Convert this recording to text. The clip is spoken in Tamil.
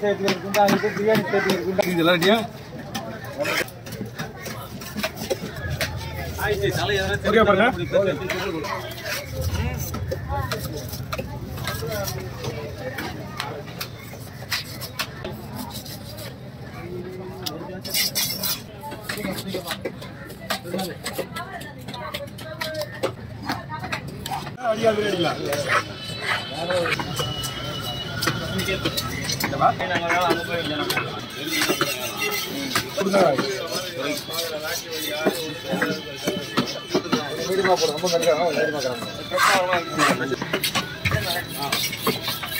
சேர்த்து இருக்குண்டா இது பிரியாணி சேர்த்து இருக்குண்டா இதெல்லாம் ரெடியா ஓகே பாருங்க அடியா பிரியாணிங்களா மீடியமா போடுறோம் ரொம்ப மெல்ல மீடியமா